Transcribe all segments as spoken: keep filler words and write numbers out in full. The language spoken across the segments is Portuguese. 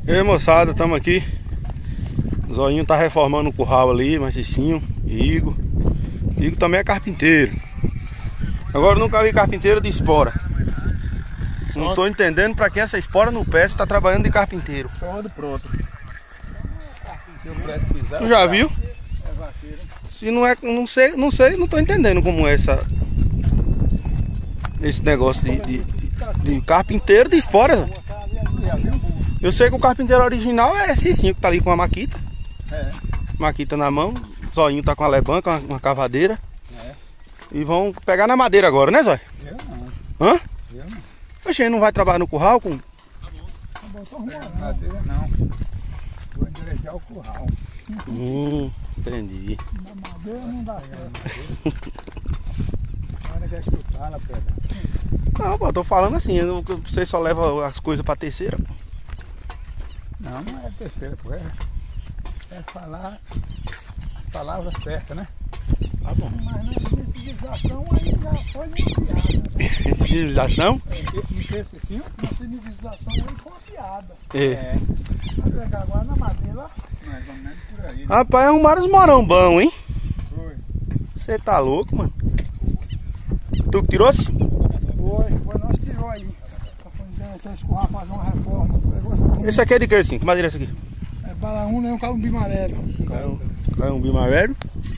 E aí, moçada, estamos aqui. O Zoinho tá reformando o curral ali, Macicinho, Igor. Igor também é carpinteiro. Agora eu nunca vi carpinteiro de espora. Não tô entendendo pra que essa espora no pé se tá trabalhando de carpinteiro. Todo pronto. Tu já viu? Se não é, não sei, não sei, não tô entendendo como é essa esse negócio de, de, de, de carpinteiro de espora. Eu sei que o carpinteiro original é esse sim, que tá ali com a maquita. É. Maquita na mão, o Zoinho tá com a lebanca, uma, uma cavadeira. É. E vão pegar na madeira agora, né, Zóio? Eu não. Hã? Eu não. Oxe, ele não vai trabalhar no curral com... Tá bom, tô arrumando. Madeira não. Vou endireitar o curral. Hum, entendi. Na madeira não dá certo. Olha que é chutar na pedra. Não, pô, eu tô falando assim, eu não- você só leva as coisas pra terceira. Não, não é terceira, pô. É, é falar as palavras certas, né? Tá bom. Mas na civilização aí já foi uma piada. Civilização? Não sei se sim. Na civilização aí foi uma piada. É. Vai pegar agora na madeira, mais ou menos por aí. Rapaz, arrumaram os morão bom, hein? Foi. Você tá louco, mano? Tu que trouxe? Foi, foi nós tirou aí. Pra poder esse curral fazer uma reforma. O negócio tá ruim. Esse aqui é de que assim? Que madeira é essa aqui? É balaúna e um calumbi amarelo. É um bimarelo?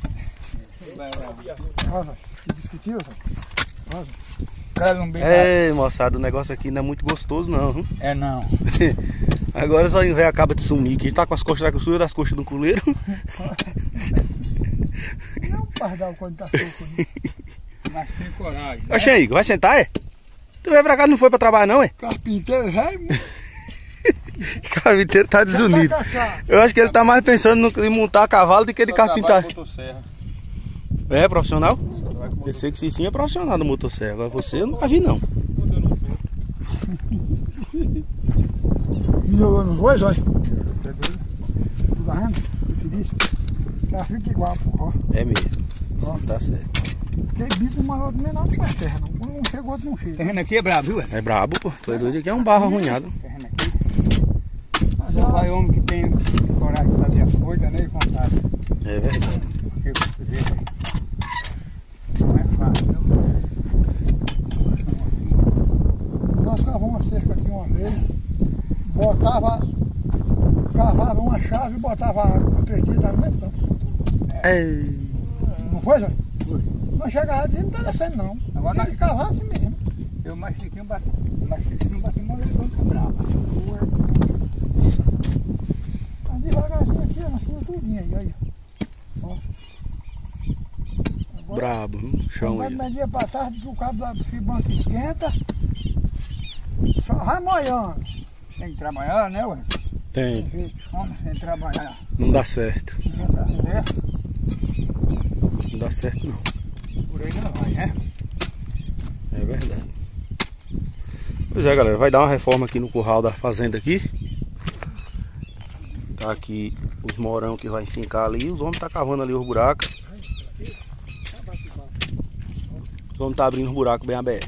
Olha, que discutiu, olha. Calumbi É, moçada, o negócio aqui não é muito gostoso não, viu? É não. Agora só o velho acaba de sumir, que a gente tá com as costas da costura das coxas do coleiro. Não pardal quando tá seco, né? Mas tem coragem. Né? Oxe, Igor, vai sentar, é? Tu veio pra cá, não foi pra trabalhar não, é? Carpinteiro velho. O carpinteiro tá desunido. Eu acho que ele tá mais pensando no, em montar cavalo do que de carpintar. É profissional? Eu sei que sim, sim é profissional do motosserra. Agora você eu nunca vi não. Me jogou nos dois, olha. Tá vendo? Eu te disse. Já fica igual, porra. É mesmo. Sim, tá certo. Porque bico maior do menor não é terra, não. Quando um chega, outro não chega. Terreno aqui é brabo, viu? É brabo, pô. Tu é doido aqui, é um barro arrunhado. Terreno aqui. Mas Só já vai homem que tem coragem de fazer as coisas, né? E vontade. É verdade. Porque você vê, não é fácil, viu? nós cavamos uma cerca aqui uma vez, botava, cavava uma chave e botava água por três dias, tá no mesmo tempo. É. Não foi, Zé? Foi. Mas chegava dizendo não tá descendo não. Agora Tem que cavar assim mesmo. Eu mais chiquinho bati, mais chiquinho bati uma vez quando brava. Tá devagarzinho aqui, ó, na sua tudinha aí, aí. Ó. Agora, Brabo, no chão quando aí. vai medir pra tarde que o cabo da banco esquenta, só vai molhando. Tem que trabalhar, né, ué? Tem. Vamos sem trabalhar. Não dá certo. Não dá certo. Não dá certo não. Por aí não vai, né? É verdade. Pois é, galera, vai dar uma reforma aqui no curral da fazenda aqui. Tá aqui os morão que vai fincar ali. Os homens tá cavando ali os buracos. Os homens tá abrindo os buracos bem abertos.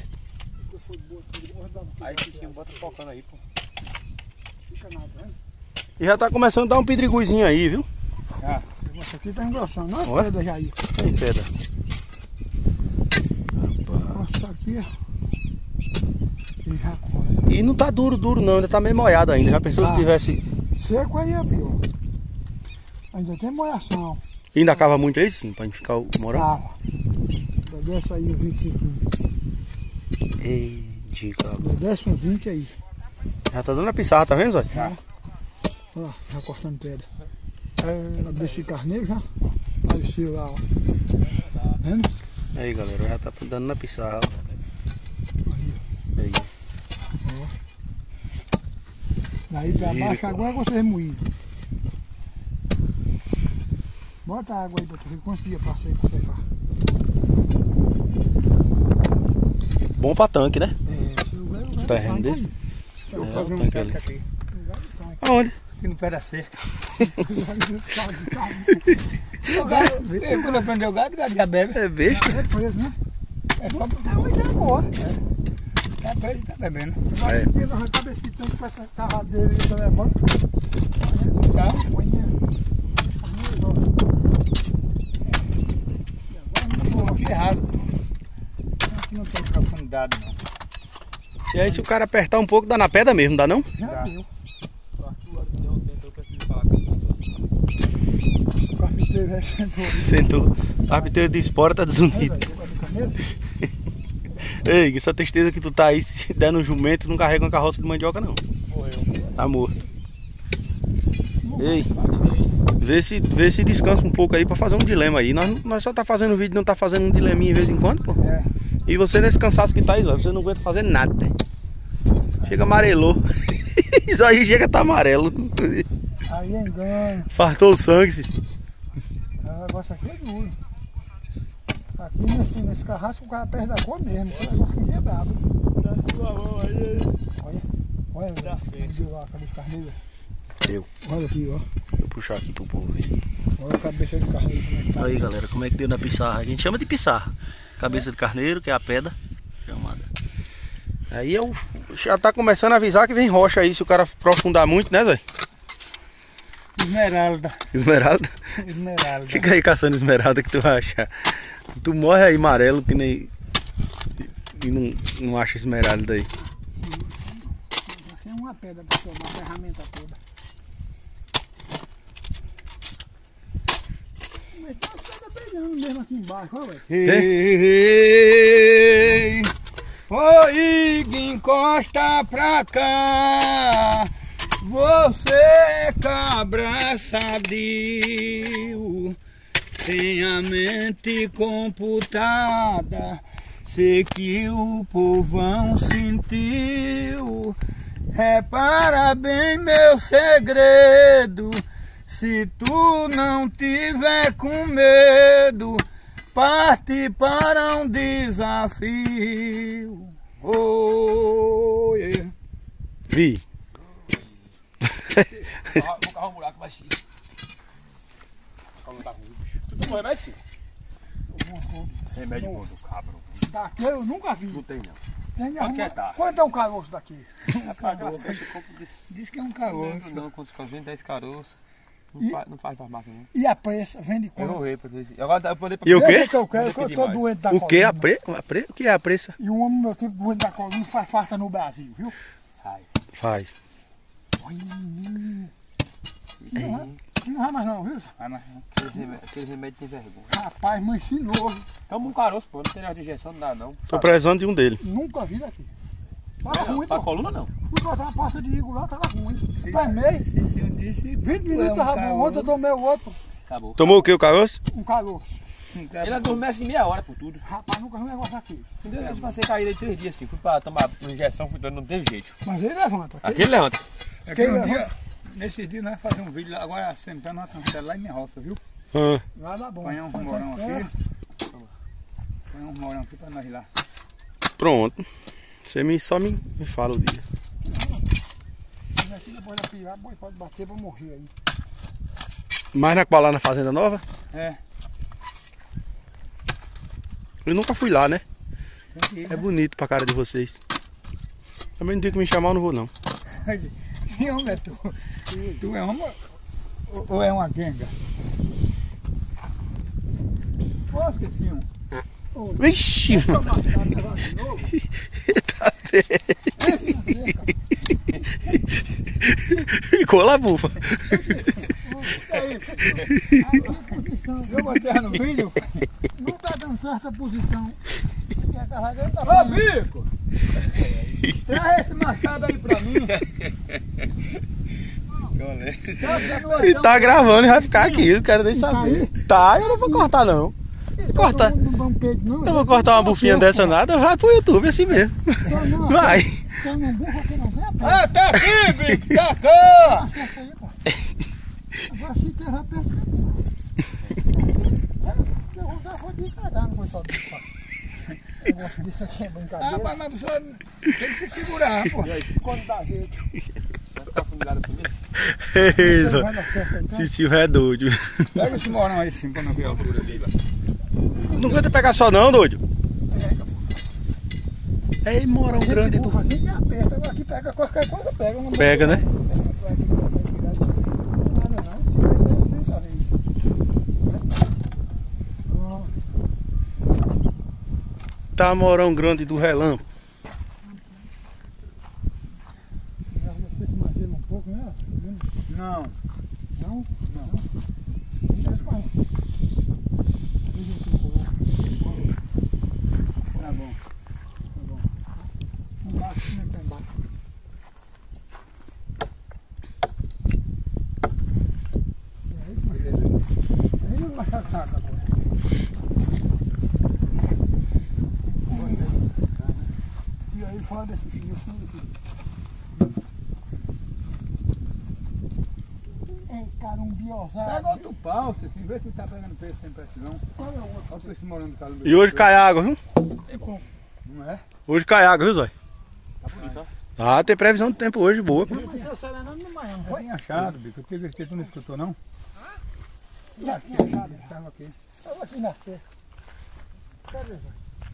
Aí Cicinho bota focando aí, pô. E já tá começando a dar um pedriguizinho aí, viu? Já. Essa aqui tá engrossando, não é Ué? pedra já aí. Tem pedra. Nossa, aqui, ó. E já corre. E não tá duro, duro não, ainda tá meio molhado ainda. Já pensou se Tá. tivesse... Seco aí é pior. Ainda tem molhação. E ainda cava muito aí sim, pra gente ficar o morão? Tava. Desce aí uns vinte e cinco. Ei, dica. Desce uns vinte aí. Já tá dando a pisada, tá vendo, Zóio? Já. Ó, já cortando pedra. É, desse carneiro já. Apareceu lá, ó. Tá vendo? Aí, galera, já tá dando na pisada. Aí. Daí pra Vira, baixo pô. agora é você remoído. Bota água aí pra tu ver quantos dias passa aí pra secar. Bom pra tanque, né? É, seu velho vai Terreno vai desse? Eu É, vou fazer o um tanque tanque ali. aqui. Aonde? Aqui no pé da cerca. Vai, O gado, quando eu prender o gado, o gado já bebe. É besta. é preso, né? É só É uma ideia boa. É preso e tá bebendo. Agora É. em dia nós arrancamos esse tanque com essa carradeira aí que eu tô levando. Tá? Amanhã. Pô, aqui é raso. Aqui não tem profundidade não. E aí se o cara apertar um pouco, dá na pedra mesmo, dá não? Já Tá. deu. O carpinteiro já sentou. Sentou. O carpinteiro de espora tá Aí, desunido. velho, negócio de caneta. Ei, essa tristeza que tu tá aí, se der no jumento, não carrega uma carroça de mandioca não. Tá morto. Ei, vê se, vê se descansa um pouco aí pra fazer um dilema aí. Nós, nós só tá fazendo vídeo, não tá fazendo um dileminha de vez em quando, pô. É. E você nesse cansaço que tá aí, ó, você não aguenta fazer nada. Chega amarelou. Isso aí chega a tá amarelo. Aí é engano. Fartou o sangue, Cici. O negócio aqui é duro. Aqui nesse, nesse carrasco o cara perde a cor mesmo. Esse negócio aqui é brabo. Olha, olha, velho. Onde lá a cabeça de carneiro. Eu. Olha aqui, ó. Vou puxar aqui pro povo ver. Olha a cabeça de carneiro como é que tá. Aí galera, como é que deu na pissarra? A gente chama de pissarra. Cabeça de carneiro, que é a pedra chamada. Aí eu já tá começando a avisar que vem rocha aí, se o cara aprofundar muito, né, Zé? Esmeralda. Esmeralda? Esmeralda. Fica aí caçando esmeralda que tu vai achar. Tu morre aí amarelo que nem. E não, não acha esmeralda aí. Tem uma pedra pra tomar a ferramenta toda. Mas tem uma pedra brilhando mesmo aqui embaixo, olha, velho. Ei, oi, encosta pra cá. Você cabra sadio, tem a mente computada. Sei que o povão sentiu. Repara bem meu segredo. Se tu não tiver com medo, parte para um desafio. Oh, yeah. Vi. Vou cavar um buraco baixinho. Tu tomou remédio, sim? Remédio bom do cabro. Daqui eu nunca vi. Não tem não. Tem Onde arruma- que é, tá? Quanto é um caroço daqui? Diz que é um caroço. Não, quantos caroços? dez caroços. Não, E- faz, não faz farmácia, não. E a pressa? Vende Eu quanto? vou ver pra vocês. Agora eu vou ler pra E o quê? Esse que eu quero, que eu tô demais. doente da O que? A coluna. pre... a pre... O que é a pressa? E um homem do meu tipo doente da coluna faz farta no Brasil, viu? Ai. Faz. Olha, menino. Não, vai- não vai mais não, viu? Vai, mas aqueles remédios, aqueles remédios tem vergonha. Rapaz, mãe ensinou. Toma um caroço, pô. Não tem nada de injeção, não dá não. Tô precisando de um dele. Nunca vi daqui. Tava Não, ruim, pra pô. coluna não. Fui botar uma pasta de Igor lá, tava ruim. Tomei. vinte minutos tava bom. Ontem eu tomei o outro, Acabou. Tomou o que, o caroço? um caroço. Ele adormece em meia hora por tudo. Rapaz, nunca vi um negócio aqui. Eu passei caído aí três dias assim. Fui pra tomar uma injeção, fui dando, não teve jeito. Mas ele levanta. ok? Aquele levanta. É Quem que um levanta? dia, nesses dias nós fazemos um vídeo lá, agora sentando na cancela lá em minha roça, viu? Ah, Lá dá bom. Apanhar uns Quando morão tem terra, aqui. Apanhar uns morão aqui pra nós lá. pronto. Você me, só me, me fala o dia. mas aqui depois da pirar, boi, pode bater pra morrer aí. Mas na qual lá na Fazenda Nova? É, Eu nunca fui lá, né? tem que ir, É né? bonito pra cara de vocês. Também não tem que me chamar, eu não vou não. Que homem é tu? Tu é homem ou, ou é uma genga? Ô, Cecinho, Vixe! Toma, tá, tá, de novo? Tá bem. Ficou lá, bufa. eu botei ela no vídeo. Não tá dando certa posição. E a carradeira tá Ô, falhando. Bico! Traz esse machado aí pra mim. E tá gravando e vai ficar aqui, eu quero nem saber. Tá, eu não vou cortar não. Corta. Todo mundo não dá um peito, não. Eu vou cortar uma bufinha dessa nada, vai pro YouTube assim mesmo. Só não, Vai. só não burra aqui não tem a pé. Ah, tá aqui, Bico! Tá aqui! Acerta aí, pô. Agora se enterrar perto. Eu vou dar uma de cadar, não vou só deixar. Eu gosto disso aqui, é Ah, brincadeira. mas a pessoa tem que se segurar, pô. Quando dá jeito. Vai ficar funilado comigo? Isso. Vai dar certo então. Se tiver doido. Pega esse morão aí sim, pra não ver a altura dele. Não aguenta pegar só não, doido. É morão grande do... Assim que aperta, agora aqui pega qualquer coisa, pega. Uma Pega, né? Tá morão grande do relâmpago. Você se imagina um pouco, né? Não. Não? Não. Tá bom. Tá bom. Embaixo, como é que tá embaixo? Aí não vai achar nada agora. Tira aí fora desse fio. Ei, cara, um biosado. Pega outro pau, você vê se tá pegando peixe sem precisão. Qual é o outro? Olha o peixe morando do cara. E hoje cai água, viu? Não é? Hoje cai água, viu, Zói? Tá bonito, ó. Ah, tem previsão de tempo hoje, boa. Mas você sabe não de manhã, não Foi foi? bem achado, bicho. Eu tive que tu não escutou, não? E aqui, achado? Estava aqui. Estava aqui na cerca. Cadê, Zé?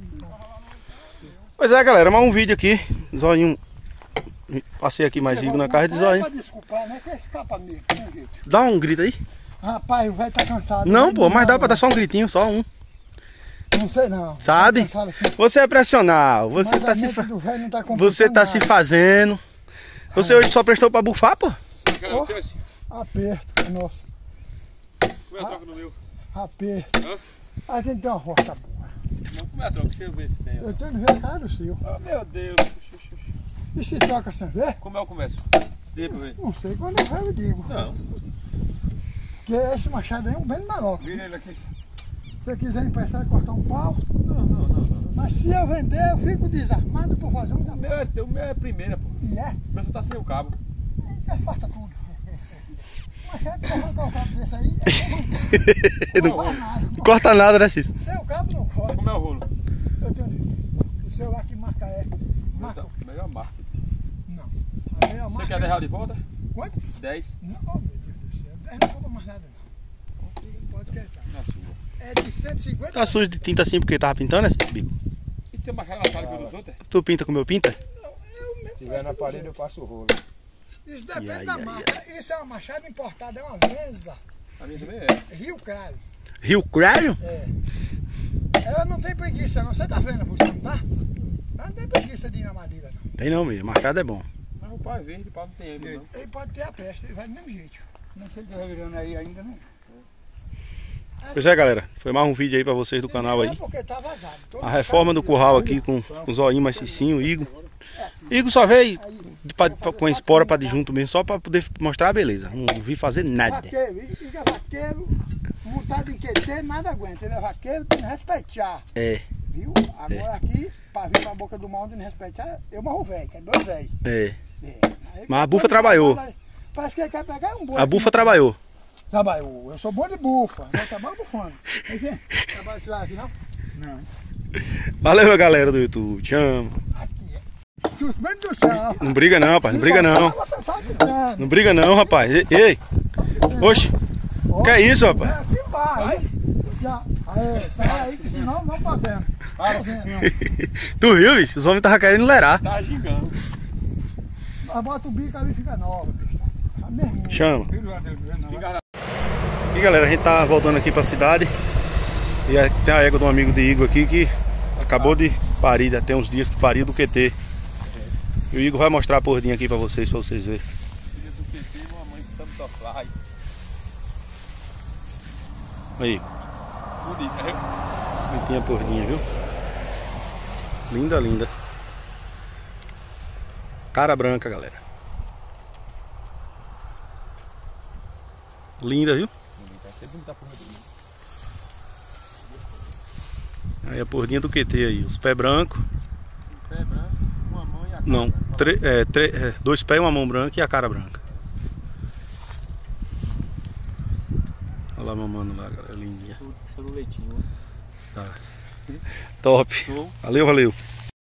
Pois é, galera, mais um vídeo aqui. Zóio. Passei aqui mais Igor na casa de É Zóio. pra desculpar, né? Que escapa mesmo, tem jeito. Dá um grito aí. Rapaz, o velho tá cansado. Não, né? pô, mas dá pra dar só um gritinho, só um. Não sei não. Sabe? Tá cansado assim. Você é profissional, você Mas tá a se mente fa... do velho não tá Você tá completando se nada. fazendo. Você hoje só prestou pra bufar, pô? Cara, tem assim. Aperto, é nosso. Como é a troca no meu? Aperto. Hã? A gente tem uma roça boa. Não, como é a troca? Deixa eu ver se tem. Eu tenho que ver a cara do seu. Oh, meu Deus. E se troca sem ver? Como é o começo? Deixa pra ver. Não sei, quando eu ver eu digo. Não. Porque esse machado aí é um bem menor. Vira ele aqui. Se você quiser emprestar e cortar um pau, Não, não, não, não. mas se eu vender, eu fico desarmado por fazer um O meu é, o meu é a primeira, pô. E é? O meu só tá sem o cabo. Aí farta tudo. Machado pra arrancar o cabo desse aí, é Não não faz nada. Não corta nada, né, Cício? Seu cabo não corta. Como é o rolo? Eu tenho o seu lá que marca é. Marca? Então, melhor marca. Não. A minha Você marca quer dez reais de volta? Quanto? dez. Não, oh, meu Deus do céu. dez não compra mais nada não. Pode quietar. Na sua. É de cento e cinquenta. Tá sujo de tinta assim porque tava pintando, né, Bigo? E tem uma cara na sala que eu dos outros? Tu pinta com o meu pinta? Eu mesmo. Se tiver na parede, eu passo o rolo. Isso depende Ai, da ai, marca. Isso é uma machada importada, é uma Venza. A minha também é. Rio Claro. Rio Crânio? É. Ela não tem preguiça não. Você tá vendo por cima, tá? Ela não tem preguiça de ir na madeira não. Tem não, mesmo. Marcado é bom. Mas o pau é verde, o pau não tem ele, não. Ele pode ter a peste, ele vai do mesmo jeito. Não sei se tá virando aí ainda, né? Pois é, galera. Foi mais um vídeo aí pra vocês do Se canal vier aí. é porque tá vazado. Todo A reforma do curral aqui com o Zóio mais Cicinho, o Igor. Igor só veio de, pra, pra, com a espora pra de junto mesmo, só pra poder mostrar a beleza. Não vi fazer nada. Vaqueiro, e fica vaqueiro, montado em Q T, nada aguenta. Ele é vaqueiro, tem que respeitar. É, Viu? Agora aqui, pra vir pra boca do mal, tem que respeitar. Eu morro velho, que é dois velhos. é. É. Aí, Mas a bufa quando trabalhou. fala, parece que ele quer pegar um boi. A bufa trabalhou. Trabalhou. Eu sou bom de bufa. Eu trabalho bufando. Trabalha esse lado aqui não? Não. Valeu, galera do YouTube. Te amo. Aqui é. Suspeito do chão. Não briga não, rapaz. Não briga não. Você sabe que tem. Não briga não, rapaz. Ei, ei. Oxe. Que é isso, É rapaz? aqui vai. Já. Aí, tá aí que senão não tá vendo. Para, senhor. Tu viu, bicho? Os homens estavam querendo lerar. Tá gigando. Mas bota o bico ali e fica nova, bicho. Tá mesmo. Chama. Vira o lado dele, não. Fica E galera, a gente tá voltando aqui pra cidade. E aí tem a égua de um amigo de Igor aqui que acabou de parir, já tem uns dias que pariu do Q T. E o Igor vai mostrar a porrinha aqui pra vocês, pra vocês verem. filha do P T e uma mãe de Santa Fly. Aí, Bonita, viu? bonitinha a porrinha, viu? Linda, linda. Cara branca, galera. Linda, viu? Aí a porrinha do Q T aí, os pés brancos. Um pé branco, uma mão e a cara. Não, branca. tre- é, tre- é, dois pés, uma mão branca e a cara branca. Olha lá mamando lá, galera, lindinha. Estou no leitinho, né? Tá. Top. Show. Valeu, valeu.